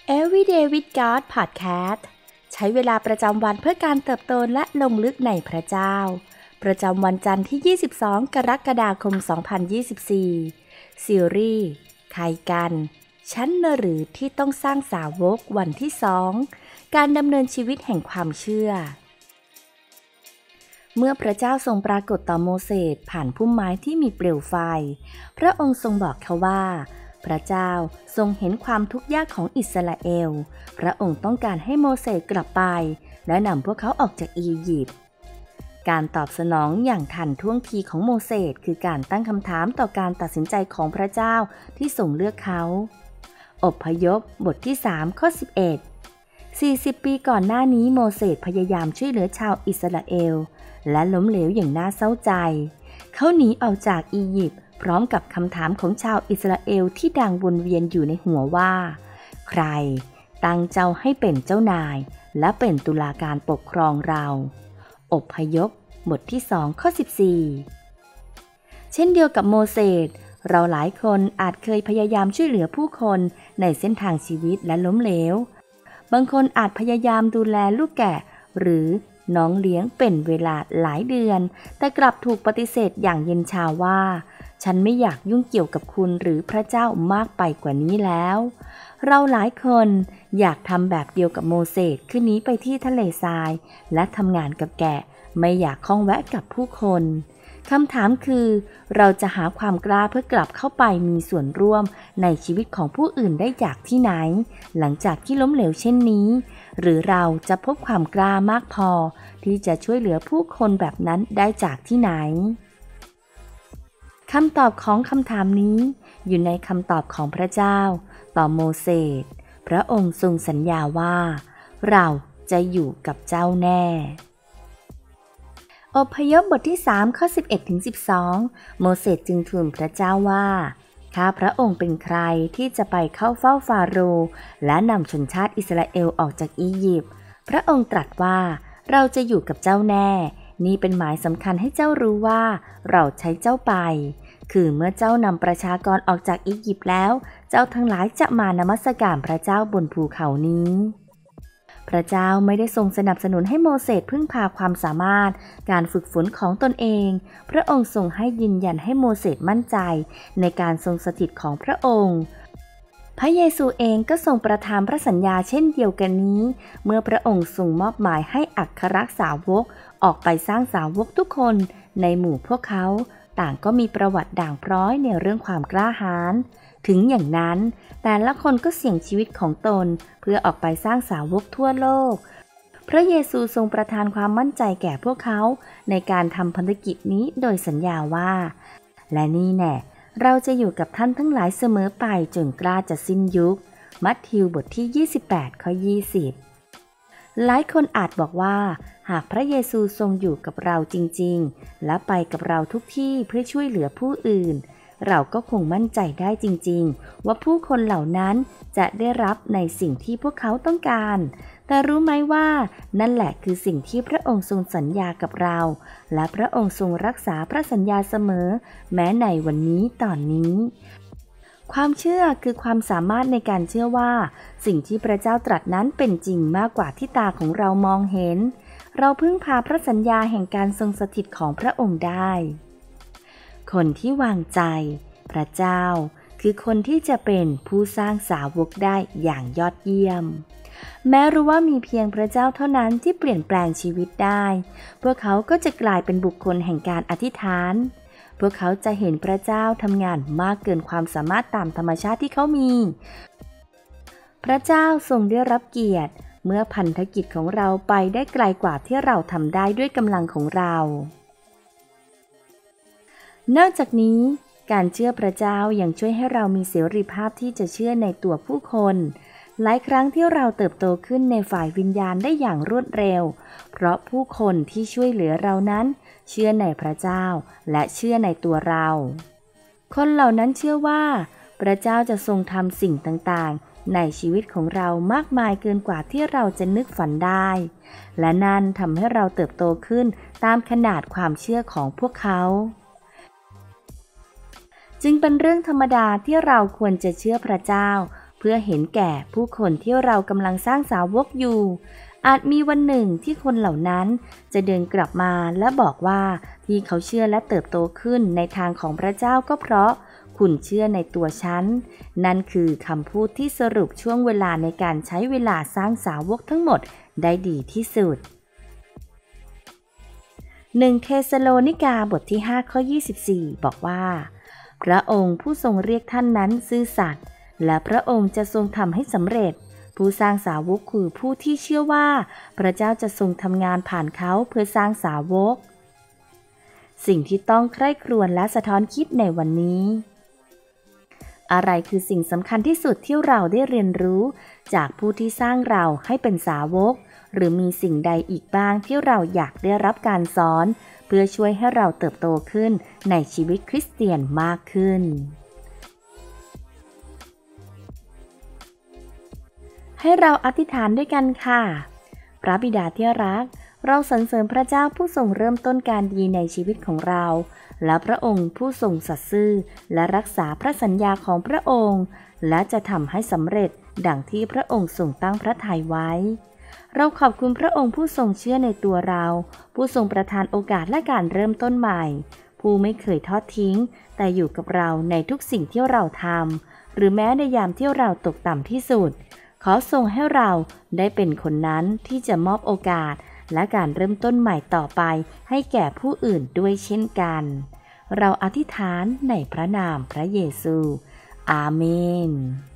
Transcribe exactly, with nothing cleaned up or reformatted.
Everyday with God Podcast ใช้เวลาประจำวันเพื่อการเติบโตและลงลึกในพระเจ้าประจำวันจันทร์ที่ยี่สิบสองกรกฎาคมสองพันยี่สิบสี่ซีรีส์ใครกันฉันน่ะหรือที่ต้องสร้างสาวกวันที่สองการดำเนินชีวิตแห่งความเชื่อเมื่อพระเจ้าทรงปรากฏต่อโมเสสผ่านพุ่มไม้ที่มีเปลวไฟพระองค์ทรงบอกเขาว่าพระเจ้าทรงเห็นความทุกข์ยากของอิสราเอลพระองค์ต้องการให้โมเสสกลับไปและนำพวกเขาออกจากอียิปต์การตอบสนองอย่างทันท่วงทีของโมเสสคือการตั้งคำถามต่อการตัดสินใจของพระเจ้าที่ทรงเลือกเขาอพยพบทที่สามข้อสิบเอ็ด สี่สิบปีก่อนหน้านี้โมเสสพยายามช่วยเหลือชาวอิสราเอลและล้มเหลวอย่างน่าเศร้าใจเขาหนีออกจากอียิปต์พร้อมกับคำถามของชาวอิสราเอลที่ดังวนเวียนอยู่ในหัวว่าใครตั้งเจ้าให้เป็นเจ้านายและเป็นตุลาการปกครองเราอพยพบทที่สองข้อสิบสี่เช่นเดียวกับโมเสสเราหลายคนอาจเคยพยายามช่วยเหลือผู้คนในเส้นทางชีวิตและล้มเหลวบางคนอาจพยายามดูแลลูกแกะหรือน้องเลี้ยงเป็นเวลาหลายเดือนแต่กลับถูกปฏิเสธอย่างเย็นชาว่าฉันไม่อยากยุ่งเกี่ยวกับคุณหรือพระเจ้ามากไปกว่านี้แล้วเราหลายคนอยากทำแบบเดียวกับโมเสสคือหนีไปที่ทะเลทรายและทำงานกับแกะไม่อยากข้องแวะกับผู้คนคำถามคือเราจะหาความกล้าเพื่อกลับเข้าไปมีส่วนร่วมในชีวิตของผู้อื่นได้จากที่ไหนหลังจากที่ล้มเหลวเช่นนี้หรือเราจะพบความกล้ามากพอที่จะช่วยเหลือผู้คนแบบนั้นได้จากที่ไหนคำตอบของคำถามนี้อยู่ในคำตอบของพระเจ้าต่อโมเสสพระองค์ทรงสัญญาว่าเราจะอยู่กับเจ้าแน่อพยพบทที่สามข้อสิบเอ็ดถึงสิบสองโมเสสจึงทูลพระเจ้าว่าข้าพระองค์เป็นใครที่จะไปเข้าเฝ้าฟาโรห์และนำชนชาติอิสราเอลออกจากอียิปต์พระองค์ตรัสว่าเราจะอยู่กับเจ้าแน่นี่เป็นหมายสำคัญให้เจ้ารู้ว่าเราใช้เจ้าไปคือเมื่อเจ้านำประชากรออกจากอียิปต์แล้วเจ้าทั้งหลายจะมานมัสการพระเจ้าบนภูเขานี้พระเจ้าไม่ได้ทรงสนับสนุนให้โมเสสพึ่งพาความสามารถการฝึกฝนของตนเองพระองค์ทรงให้ยืนยันให้โมเสสมั่นใจในการทรงสถิตของพระองค์พระเยซูเองก็ทรงประทานพระสัญญาเช่นเดียวกันนี้เมื่อพระองค์ทรงมอบหมายให้อัครสาวกออกไปสร้างสาวกทุกคนในหมู่พวกเขาต่างก็มีประวัติด่างพร้อยในเรื่องความกล้าหาญถึงอย่างนั้นแต่ละคนก็เสี่ยงชีวิตของตนเพื่อออกไปสร้างสาวกทั่วโลกพระเยซูทรงประทานความมั่นใจแก่พวกเขาในการทำพันธกิจนี้โดยสัญญาว่าและนี่แน่เราจะอยู่กับท่านทั้งหลายเสมอไปจนกล้าจะสิ้นยุคมัทธิวบทที่ยี่สิบแปดข้อยี่สิบหลายคนอาจบอกว่าหากพระเยซูทรงอยู่กับเราจริงๆและไปกับเราทุกที่เพื่อช่วยเหลือผู้อื่นเราก็คงมั่นใจได้จริงๆว่าผู้คนเหล่านั้นจะได้รับในสิ่งที่พวกเขาต้องการแต่รู้ไหมว่านั่นแหละคือสิ่งที่พระองค์ทรงสัญญากับเราและพระองค์ทรงรักษาพระสัญญาเสมอแม้ในวันนี้ตอนนี้ความเชื่อคือความสามารถในการเชื่อว่าสิ่งที่พระเจ้าตรัสนั้นเป็นจริงมากกว่าที่ตาของเรามองเห็นเราพึ่งพาพระสัญญาแห่งการทรงสถิตของพระองค์ได้คนที่วางใจพระเจ้าคือคนที่จะเป็นผู้สร้างสาวกได้อย่างยอดเยี่ยมแม้รู้ว่ามีเพียงพระเจ้าเท่านั้นที่เปลี่ยนแปลงชีวิตได้พวกเขาก็จะกลายเป็นบุคคลแห่งการอธิษฐานพวกเขาจะเห็นพระเจ้าทำงานมากเกินความสามารถตามธรรมชาติที่เขามีพระเจ้าทรงได้รับเกียรติเมื่อพันธกิจของเราไปได้ไกลกว่าที่เราทำได้ด้วยกำลังของเรานอกจากนี้การเชื่อพระเจ้ายังช่วยให้เรามีเสรีภาพที่จะเชื่อในตัวผู้คนหลายครั้งที่เราเติบโตขึ้นในฝ่ายวิญญาณได้อย่างรวดเร็วเพราะผู้คนที่ช่วยเหลือเรานั้นเชื่อในพระเจ้าและเชื่อในตัวเราคนเหล่านั้นเชื่อว่าพระเจ้าจะทรงทำสิ่งต่างๆในชีวิตของเรามากมายเกินกว่าที่เราจะนึกฝันได้และนั่นทำให้เราเติบโตขึ้นตามขนาดความเชื่อของพวกเขาจึงเป็นเรื่องธรรมดาที่เราควรจะเชื่อพระเจ้า เพื่อเห็นแก่ผู้คนที่เรากำลังสร้างสาวกอยู่อาจมีวันหนึ่งที่คนเหล่านั้นจะเดินกลับมาและบอกว่าที่เขาเชื่อและเติบโตขึ้นในทางของพระเจ้าก็เพราะคุณเชื่อในตัวฉันนั่นคือคำพูดที่สรุปช่วงเวลาในการใช้เวลาสร้างสาวกทั้งหมดได้ดีที่สุดหนึ่งเทสโลนิกาบทที่ห้าข้อยี่สิบสี่บอกว่าพระองค์ผู้ทรงเรียกท่านนั้นซื่อสัตย์และพระองค์จะทรงทำให้สำเร็จผู้สร้างสาวกคือผู้ที่เชื่อว่าพระเจ้าจะทรงทำงานผ่านเขาเพื่อสร้างสาวกสิ่งที่ต้องใคร่ครวญและสะท้อนคิดในวันนี้อะไรคือสิ่งสำคัญที่สุดที่เราได้เรียนรู้จากผู้ที่สร้างเราให้เป็นสาวกหรือมีสิ่งใดอีกบ้างที่เราอยากได้รับการสอนเพื่อช่วยให้เราเติบโตขึ้นในชีวิตคริสเตียนมากขึ้นให้เราอธิษฐานด้วยกันค่ะพระบิดาที่รักเราสรรเสริญพระเจ้าผู้ทรงเริ่มต้นการดีในชีวิตของเราและพระองค์ผู้ทรงสัตย์ซื่อและรักษาพระสัญญาของพระองค์และจะทำให้สำเร็จดังที่พระองค์ทรงตั้งพระทัยไว้เราขอบคุณพระองค์ผู้ทรงเชื่อในตัวเราผู้ทรงประทานโอกาสและการเริ่มต้นใหม่ผู้ไม่เคยทอดทิ้งแต่อยู่กับเราในทุกสิ่งที่เราทำหรือแม้ในยามที่เราตกต่ำที่สุดขอทรงให้เราได้เป็นคนนั้นที่จะมอบโอกาสและการเริ่มต้นใหม่ต่อไปให้แก่ผู้อื่นด้วยเช่นกันเราอธิษฐานในพระนามพระเยซูอาเมน